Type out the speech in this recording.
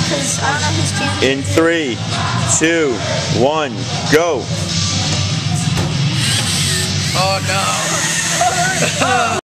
because I don't know whose chance. In 3, 2, 1, go. Oh no.